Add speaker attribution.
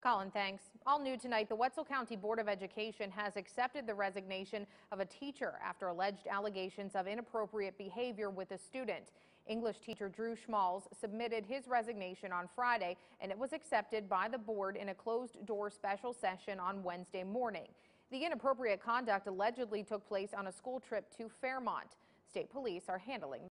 Speaker 1: Colin, thanks. All new tonight, the Wetzel County Board of Education has accepted the resignation of a teacher after alleged allegations of inappropriate behavior with a student. English teacher Drew Schmalz submitted his resignation on Friday, and it was accepted by the board in a closed-door special session on Wednesday morning. The inappropriate conduct allegedly took place on a school trip to Fairmont. State police are handling